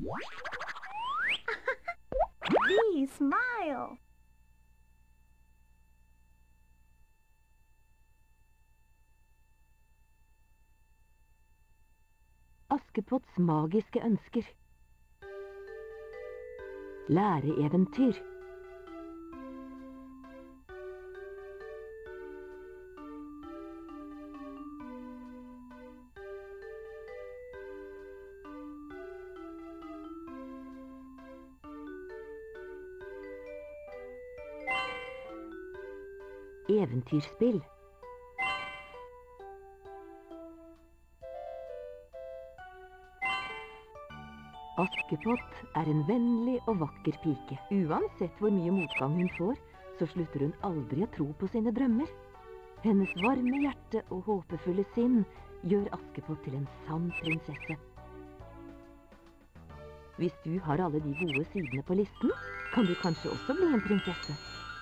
Bee, smile. Askepotts magiske ønsker. Læreeventyr. Eventyrspill. Askepott er en vennlig og vakker pike. Uansett hvor mye motgang hun får, så slutter hun aldri å tro på sine drømmer. Hennes varme hjerte og håpefulle sinn gjør Askepott til en sann prinsesse. Hvis du har alle de gode sidene på listen, kan du kanskje også bli en prinsesse.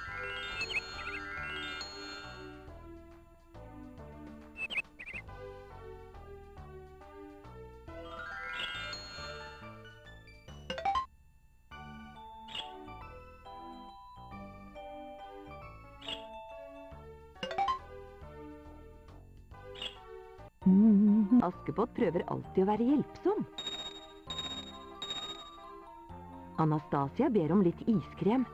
Askepott prøver alltid å være hjelpsom. Anastasia ber om litt iskrem.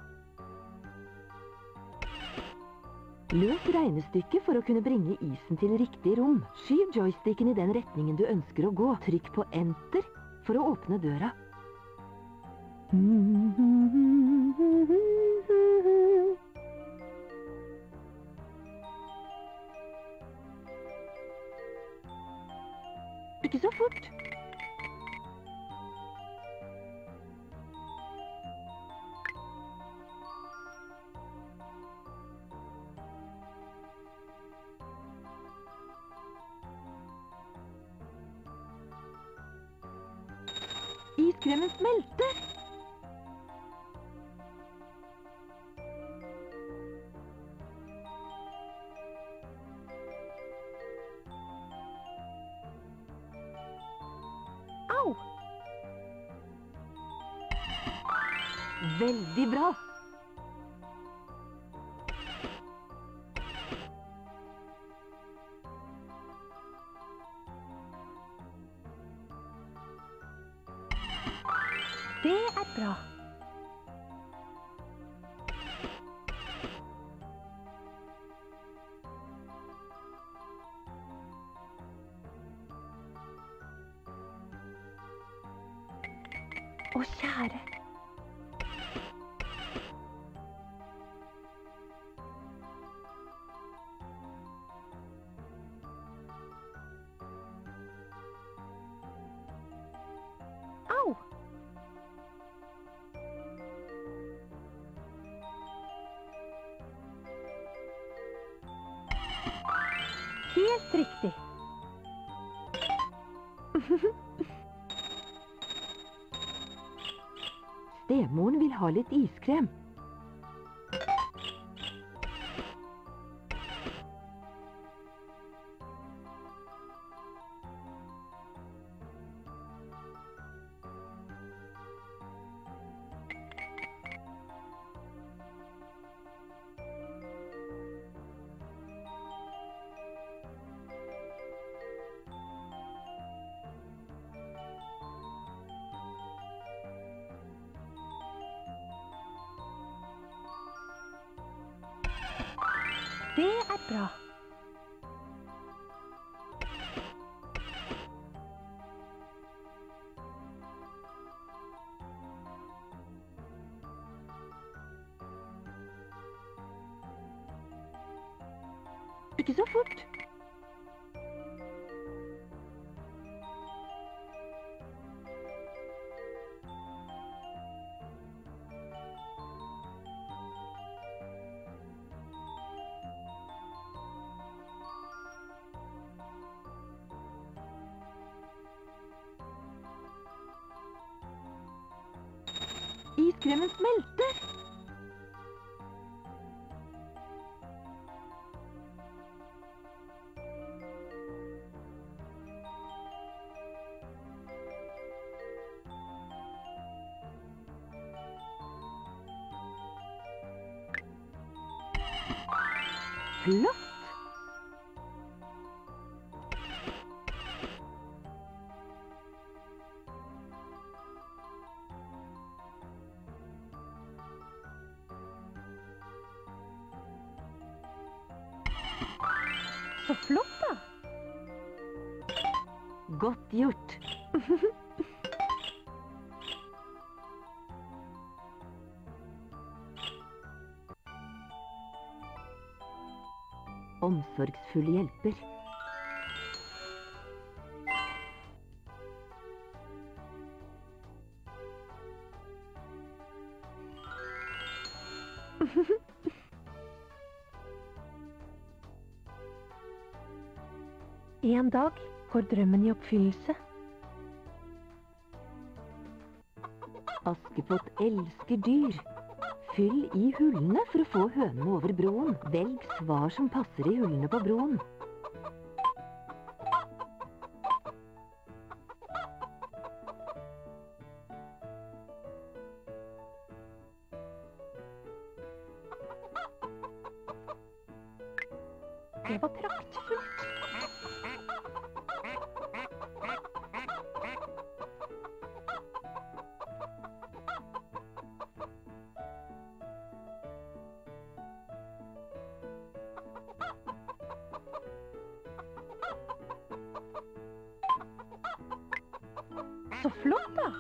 Løs regnestykket for å kunne bringe isen til riktig rom. Skyv joysticken i den retningen du ønsker å gå. Trykk på Enter for å åpne døra. Ikke så fort. Iskremen smelter. Au! Veldig bra. Det er bra. Å, kjære. Au! Helt riktig. Stemoren vil ha litt iskrem. Det er bra. Ikke så fort. Iskremen smelter. Flott! Så flott, da. Godt gjort. Omsorgsfull hjelper. En dag går drømmen i oppfyllelse. Askepott elsker dyr. Fyll i hullene for å få hønene over broen. Velg svar som passer i hullene på broen. Det var praktfullt. Så flott, da.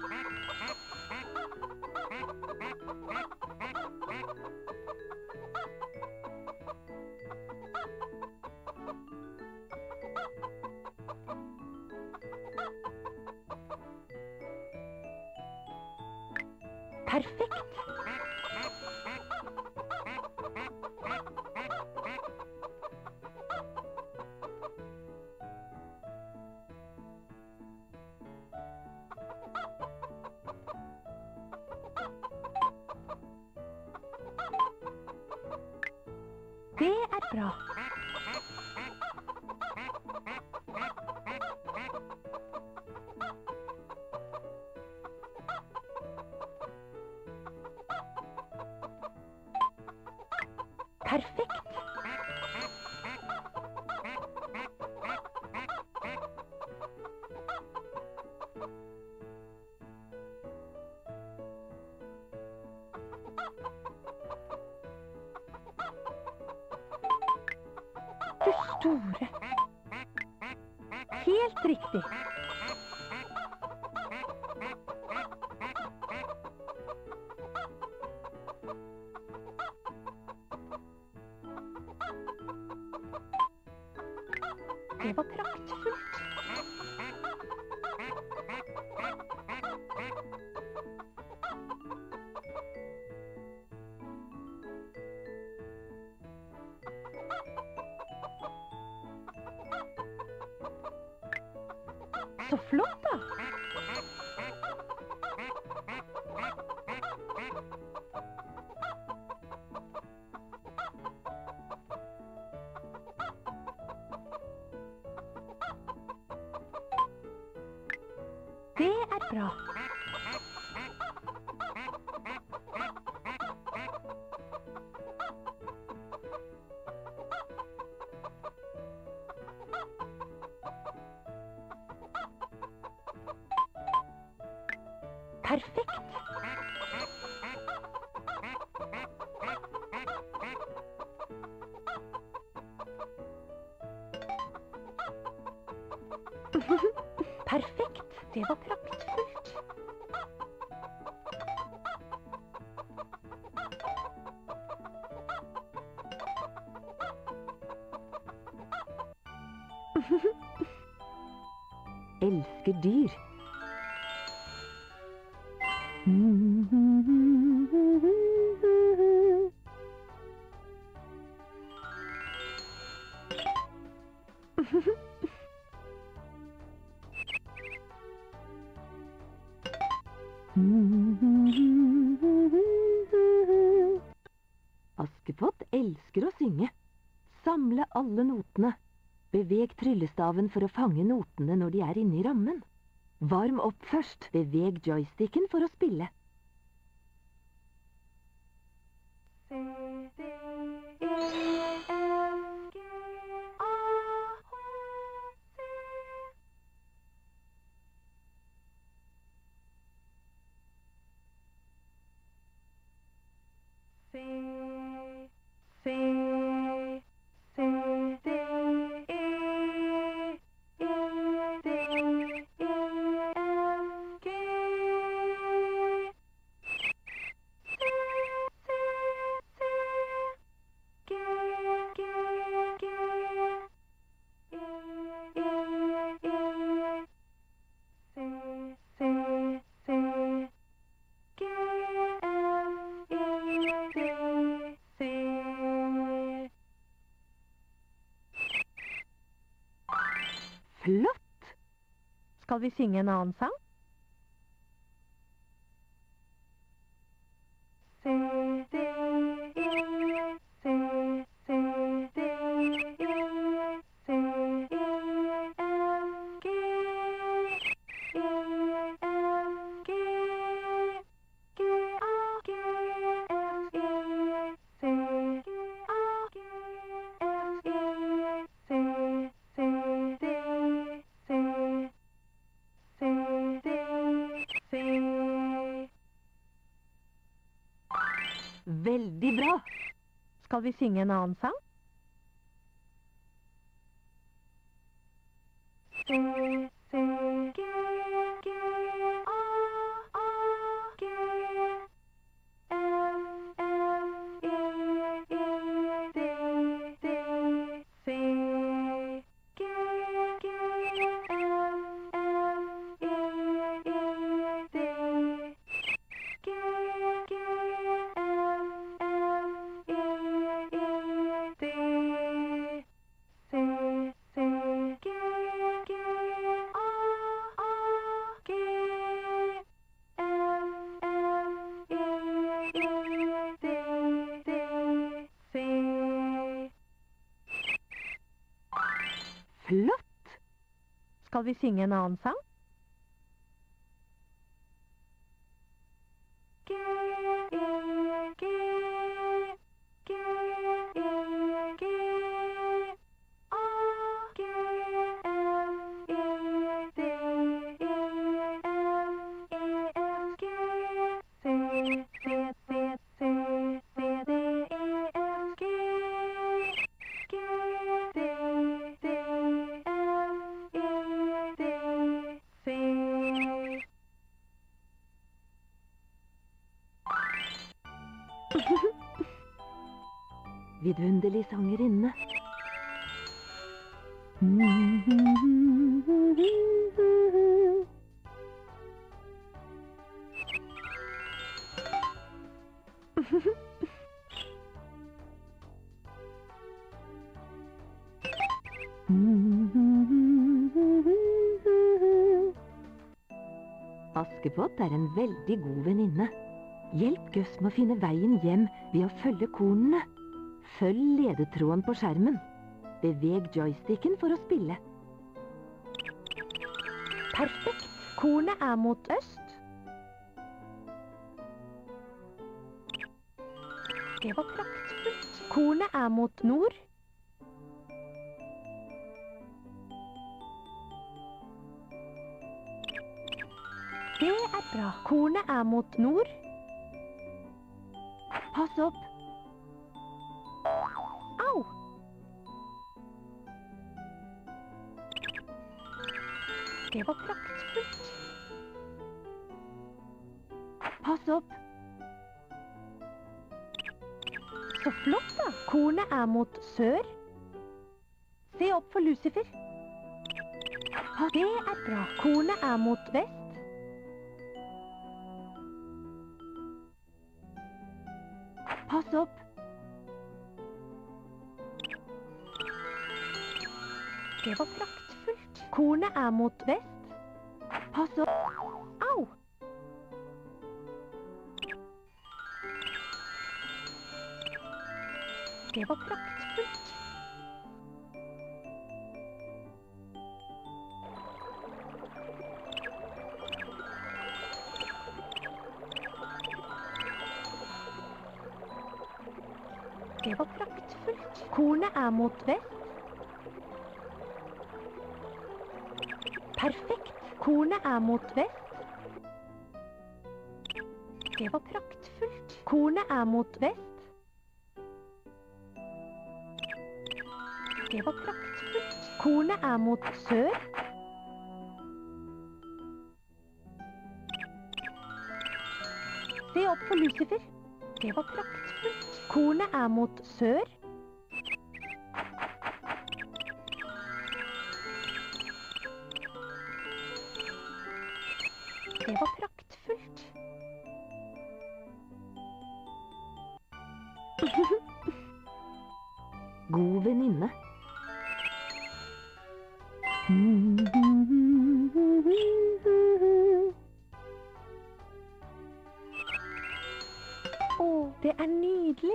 Perfekt. Det er bra. Perfekt. Du store. Helt riktig. Det var praktfullt. Så flott, da. Det er bra. Perfekt. Perfekt. Det var praktfullt. Elsker dyr. Askepott elsker å synge. Samle alle notene. Beveg tryllestaven for å fange notene når de er inne i rammen. Varm opp først. Beveg joysticken for å spille. C, D, E, F, Flott! Skal vi synge en annen sang? Veldig bra! Skal vi synge en annen sang? Flott! Skal vi synge en annen sang? Vidunderlig sangerinne. Askepott er en veldig god venninne. Hjelp Gus med å finne veien hjem ved å følge kornene. Følg ledetråden på skjermen. Beveg joysticken for å spille. Perfekt! Kornet er mot øst. Det var praktfullt. Kornet er mot nord. Det er bra. Kornet er mot nord. Pass opp! Au! Det var praktfullt. Pass opp! Så flott da! Kornet er mot sør. Se opp for Lucifer. Det er bra. Kornet er mot vest. Pass opp! Det var praktfullt. Kornet er mot vest. Pass opp! Au! Det var praktfullt. Det var praktfullt. Kornet er mot vest. Perfekt. Kornet er mot vest. Det var praktfullt. Kornet er mot vest. Det var praktfullt. Kornet er mot sør. Se opp for Lucifer. Det var praktfullt. Kornet er mot sør. Det var praktfullt. God venninne. Å, det er nydelig.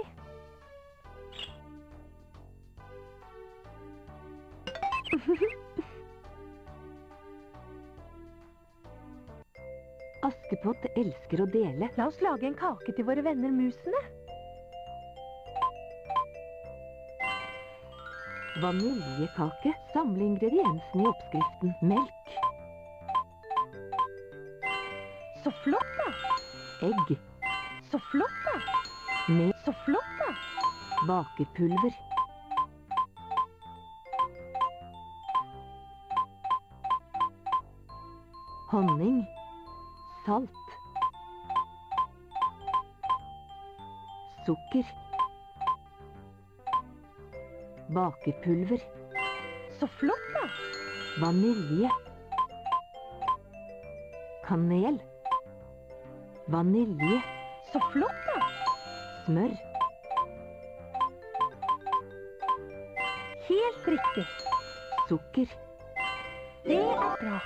Askepott elsker å dele. La oss lage en kake til våre venner musene. Vaniljekake. Samle ingrediensene i oppskriften. Melk. Så flott da. Egg. Så flott da. Så flott da. Bakepulver. Honning. Salt. Sukker. Bakepulver. Så flott da. Vanilje. Kanel. Vanilje. Så flott da. Smør. Helt riktig. Sukker. Det er bra.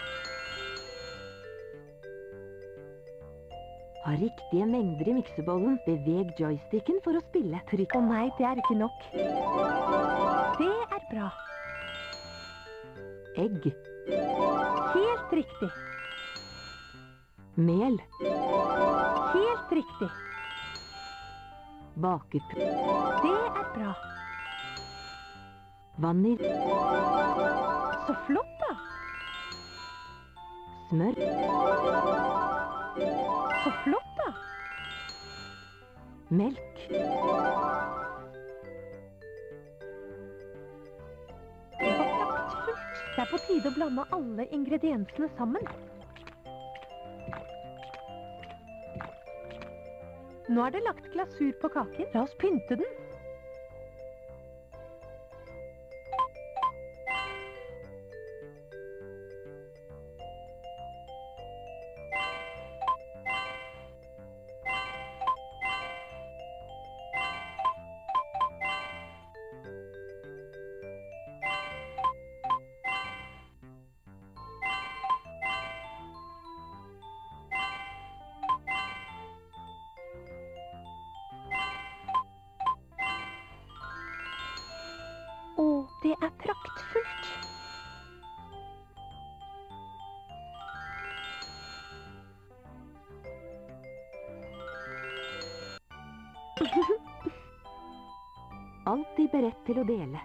Ha riktige mengder i miksebollen. Beveg joysticken for å spille. Trykk. Å nei, det er ikke nok. Det er bra. Egg. Helt riktig. Mel. Helt riktig. Bakepulver. Det er bra. Vanilje. Så flott da. Smør. Så flott da. Melk. Det var praktfullt. Det er på tide å blande alle ingrediensene sammen. Nå er det lagt glasur på kaken. La oss pynte den. Å, det er praktfullt. Alltid beredt til å dele.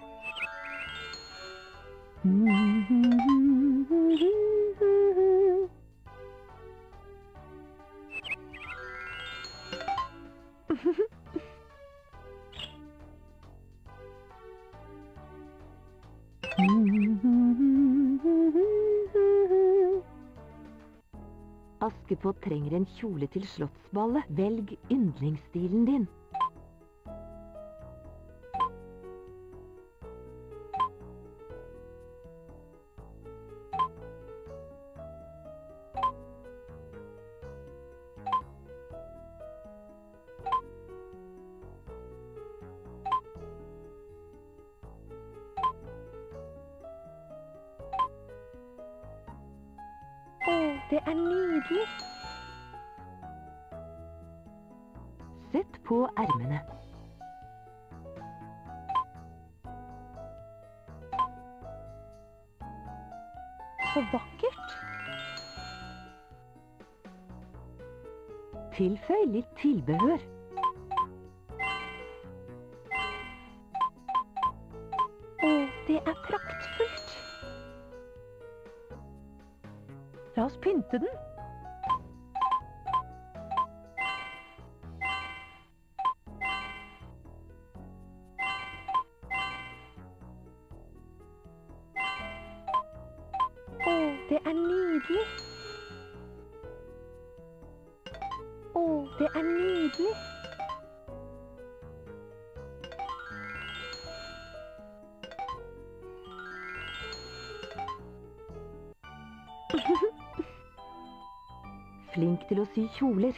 Askepott trenger en kjole til slottsballet. Velg yndlingsstilen din. Å, det er nydelig. Sett på ermene. Så vakkert. Tilføy litt tilbehør. Å, det er praktfullt. La oss pynte den. nydelig. Å, det er nydelig. Flink til å sy kjoler.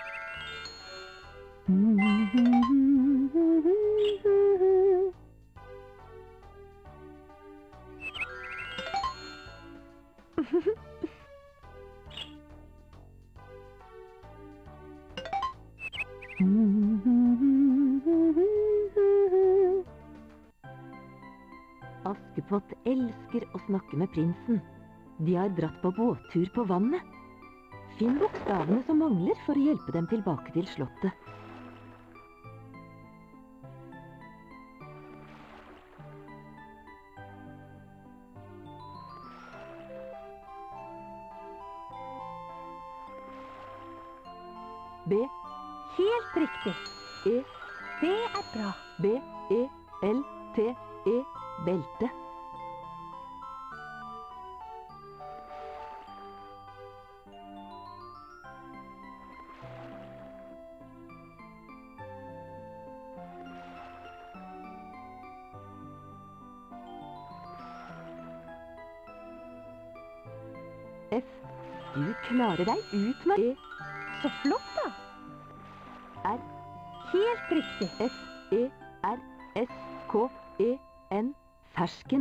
Askepott elsker å snakke med prinsen. De har dratt på båttur på vannet. Finn bokstavene som mangler for å hjelpe dem tilbake til slottet. B, Helt riktig. E, Det er bra. B, E, L, T, E, belte. F, du klarer deg utmerket. Så flott da. R, Helt riktig. F, E, R, S, K, E, N, fersken.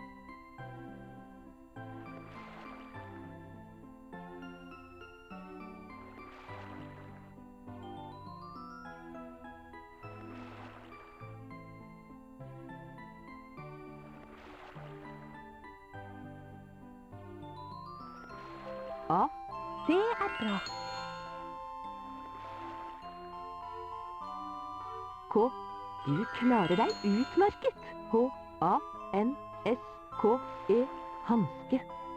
A, Det er bra. K, du klarer deg utmerket. H, A, N, S, K, E, hanske.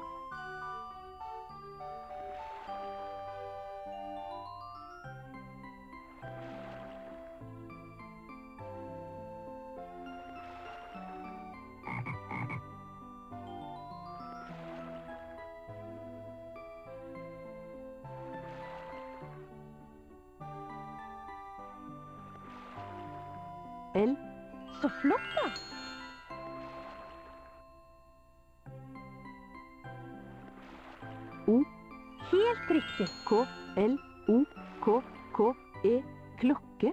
L, Så flott da. O, Helt riktig. K, L, O, K, K, E, klokke.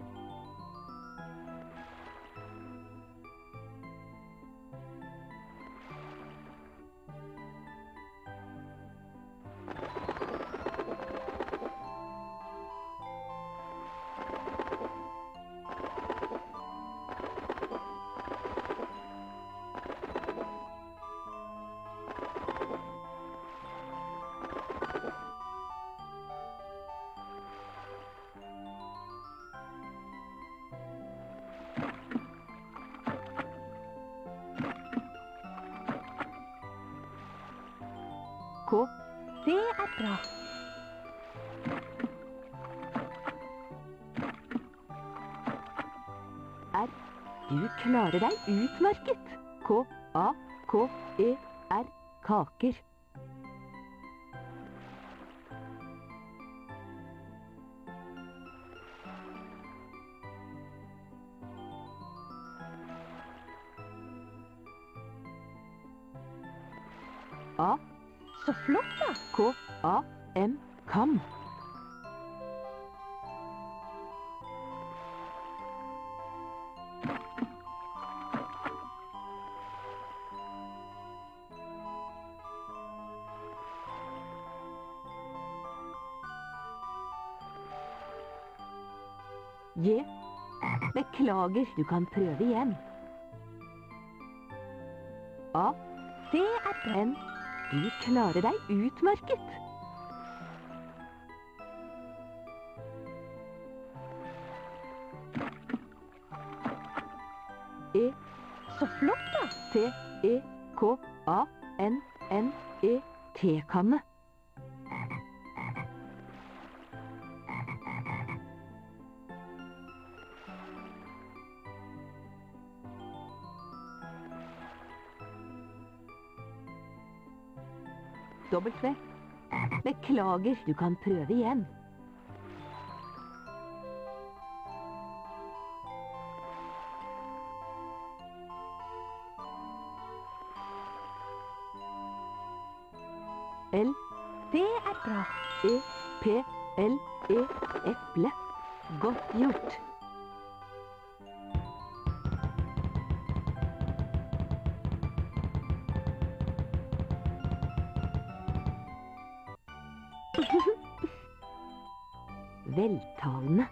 K, Det er bra. R, du klarer deg utmerket. K, A, K, E, R, kaker. A, Så flott da. K, A, M, kam. J, beklager, du kan prøve igjen. A, Det er bra. N, du klarer deg utmerket. E, Så flott da. T, E, K, A, N, N, E, tekanne. W, Beklager, du kan prøve igjen. L, Det er bra. E, P, L, E, eple. Godt gjort. Veltalende.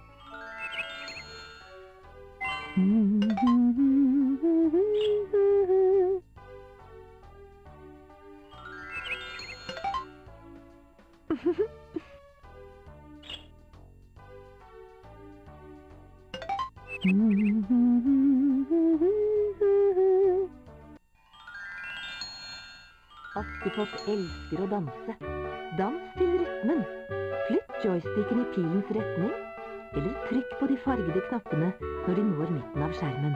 Askepott elsker å danse. Dans til rytmen. Flytt joysticken i pilens retning, eller trykk på de fargede knappene når de når midten av skjermen.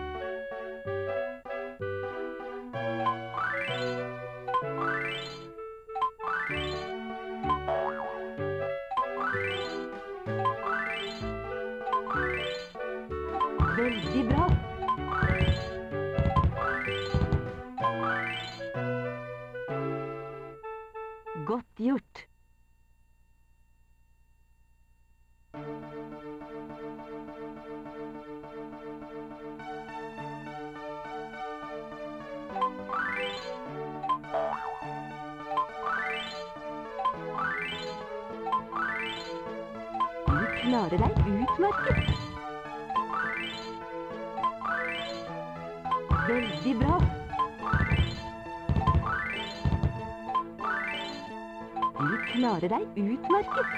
Veldig bra! Godt gjort! Du klarer deg utmerket! Veldig bra! Du klarer deg utmerket!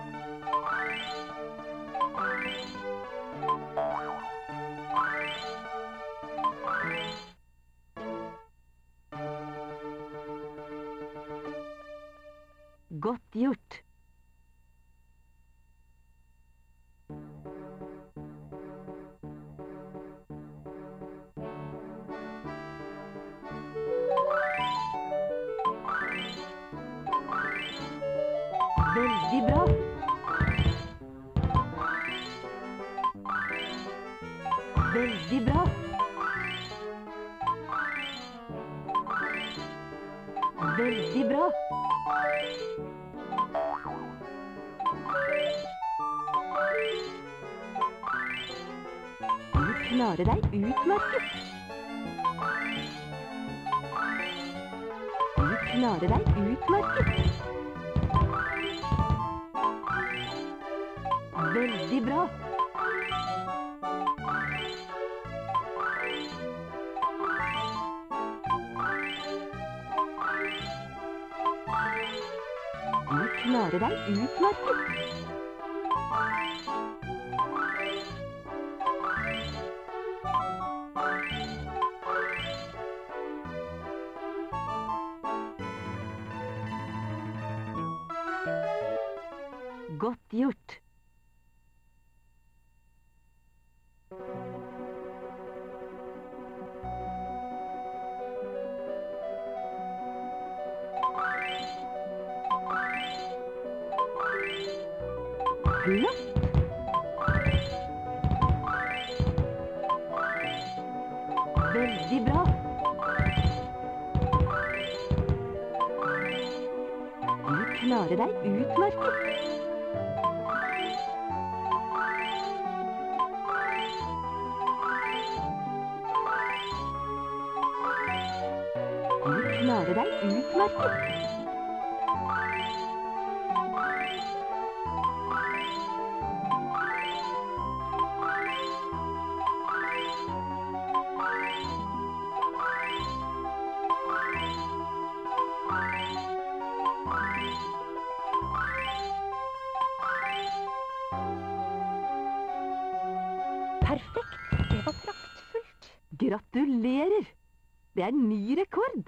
Godt gjort! Veldig bra! Veldig bra! Veldig bra! Du klarer deg utmerket! Du klarer deg utmerket! Veldig bra! Du klarer deg utmerket! Godt gjort! Flott! Veldig bra! Du klarer deg utmerket! Du klarer deg utmerket! Perfekt! Det var praktfullt! Gratulerer! Det er ny rekord!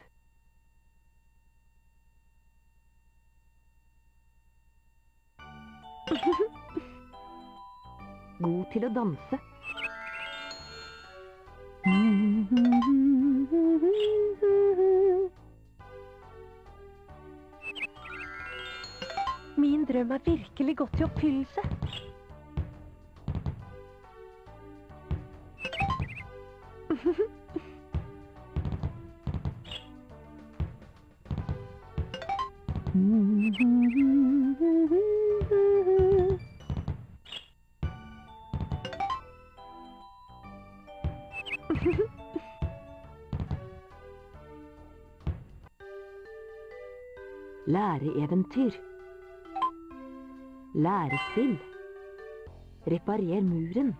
God til å danse. drøm er virkelig gått i oppfyllelse. Læreeventyr. Lærespill. Reparer muren.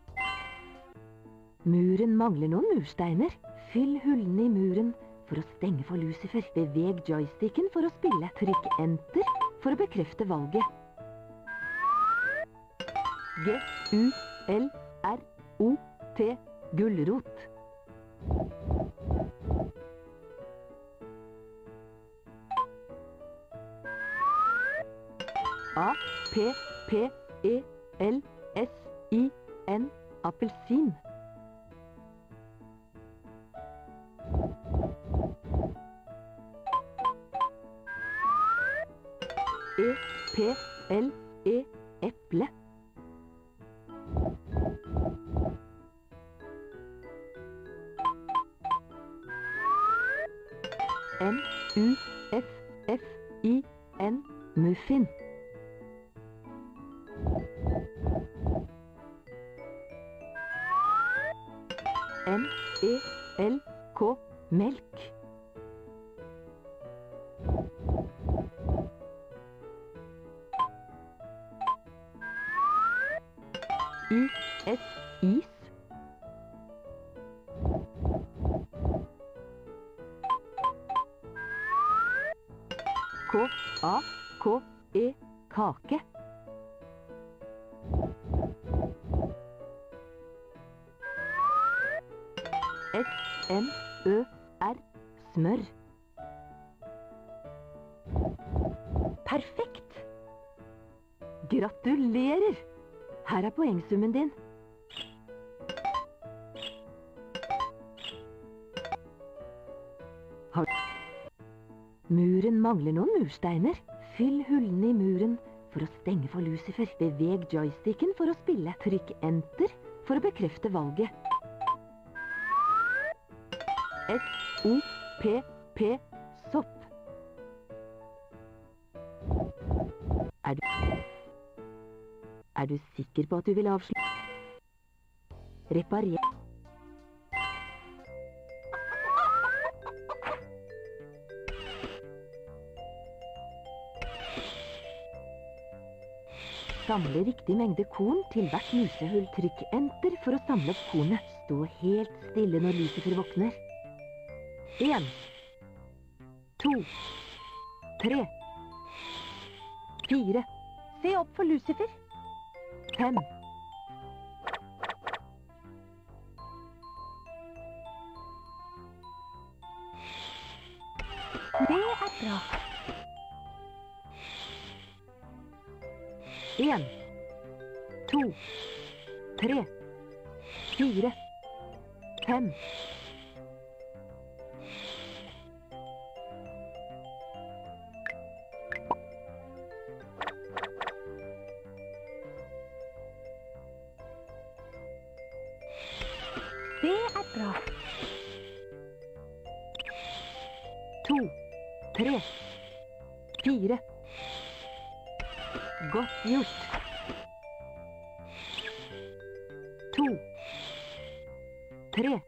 Muren mangler noen mursteiner. Fyll hullene i muren for å stenge for Lucifer. Beveg joysticken for å spille. Trykk enter for å bekrefte valget. G-U-L-R-O-T. Gulrot. A-P-P-E-L-S-I-N. Appelsin. E-P-L-E. Eple. M-U-F-F-I-N. Muffin. M-E-L-K. Melk. I-S. Is. K-A-K-E. Kake. S-M-Ø-R. Smør. Perfekt! Gratulerer! Her er poengsummen din. Muren mangler noen mursteiner. Fyll hullene i muren for å stenge for Lucifer. Beveg joysticken for å spille. Trykk enter for å bekrefte valget. S-O-P-P. Sopp. Er du sikker på at du vil avslutte? Reparer. Samle riktig mengde korn til hvert musehull. Trykk enter for å samle opp kornet. Stå helt stille når Lucifer våkner. 1, 2, 3, 4. Se opp for Lucifer. 5. Det er bra. 1, 2, 3, 4, 5. Det er bra. 2, 3, 4. Godt gjort. 2, 3.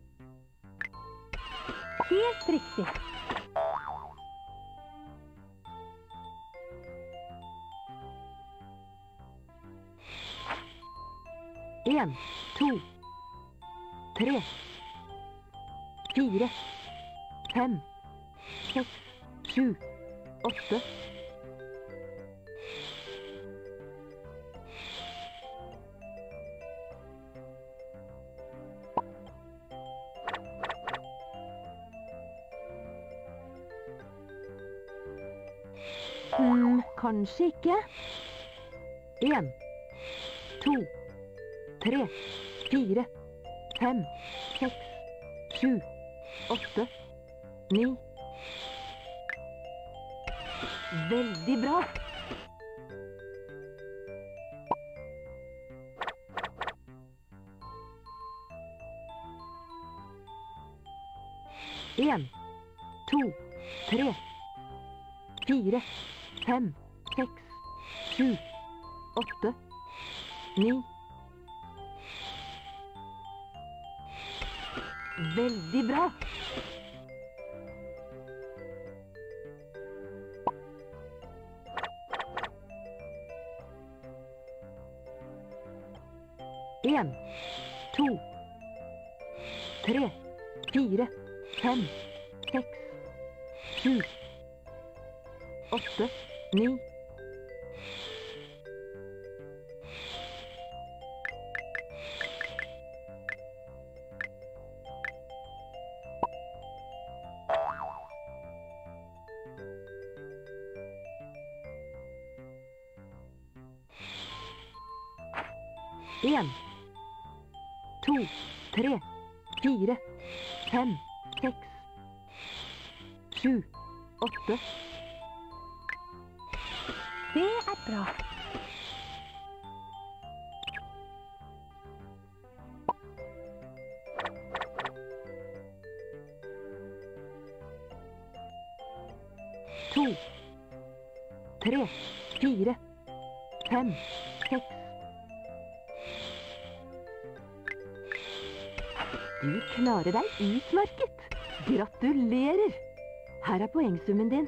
Helt riktig. En, 2, 3, 4, 5, 6, 7, 8. Kanskje ikke. 1, 2, 3, 4, 5, 6, 7, 8, 9. Veldig bra. 1, 2, 3, 4, 5, 6, 7, 8, 9. Veldig bra! En, to, tre, fire, fem, seks, sju, åtte, ni. En, to, tre, fire, fem, seks, sju, åtte. Det er bra. To, tre, fire, fem, seks. Du klarer deg utmerket. Gratulerer! Her er poengsummen din.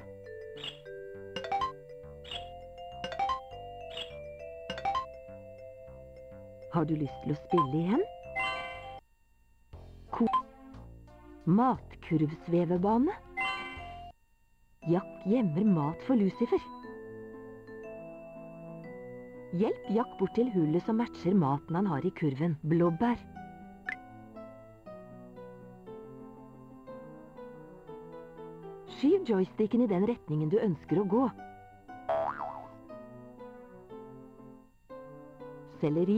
Har du lyst til å spille igjen? Matkurvsvevebane. Jack gjemmer mat for Lucifer. Hjelp Jack bort til hullet som matcher maten han har i kurven. Blåbær. Skyv joysticken i den retningen du ønsker å gå. Selleri.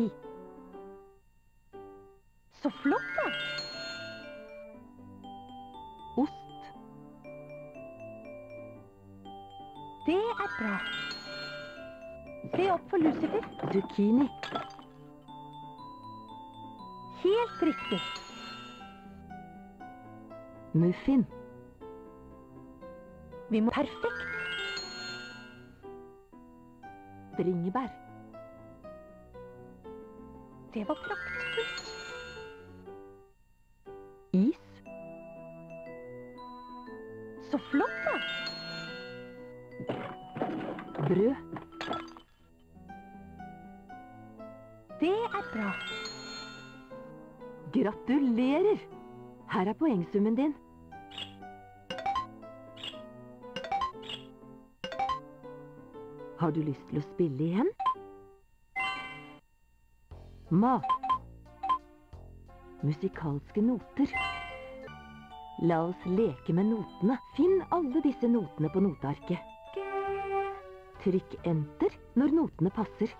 Så flott, da. Ost. Det er bra. Se opp for Lucifer. Zucchini. Helt riktig. Muffin. Vi må perfekt. Bringebær. Det var praktfullt. Is. Så flott, da. Brød. Det er bra. Gratulerer! Her er poengsummen din. Har du lyst til å spille igjen? Mat. Musikalske noter. La oss leke med notene. Finn alle disse notene på notearket. Trykk enter når notene passer.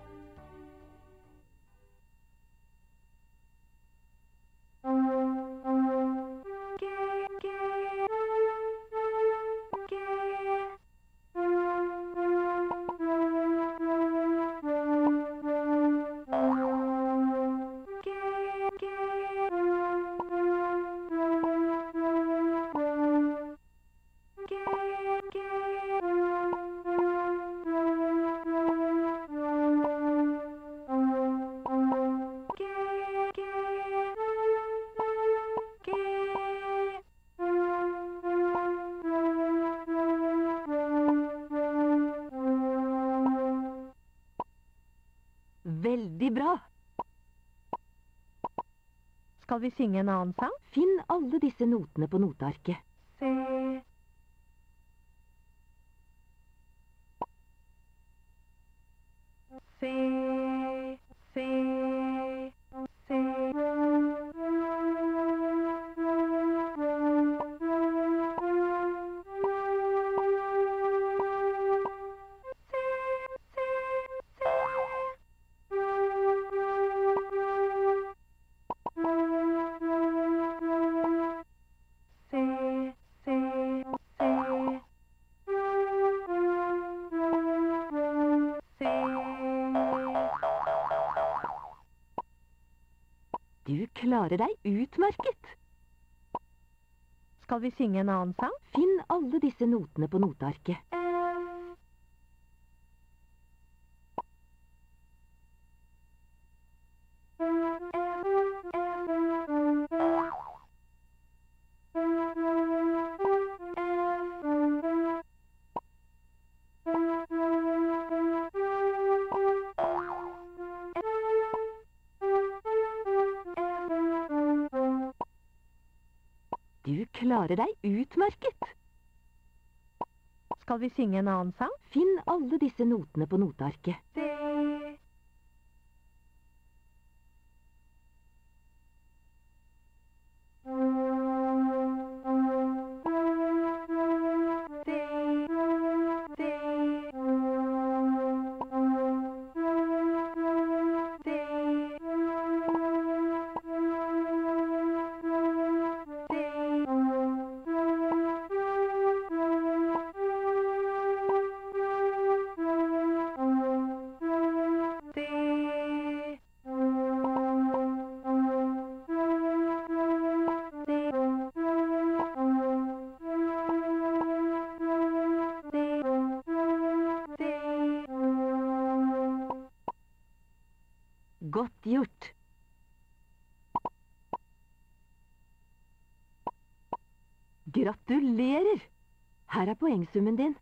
Veldig bra! Skal vi synge en annen sang? Finn alle disse notene på notearket. Se. Se. Se. Se. Du klarer deg utmerket. Skal vi synge en annen sang? Finn alle disse notene på notearket. Du klarer deg utmerket. Skal vi synge en annen sang? Finn alle disse notene på notearket. Godt gjort. Gratulerer! Her er poengsummen din.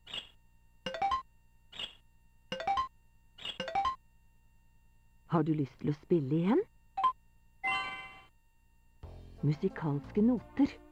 Har du lyst til å spille igjen? Musikalske noter.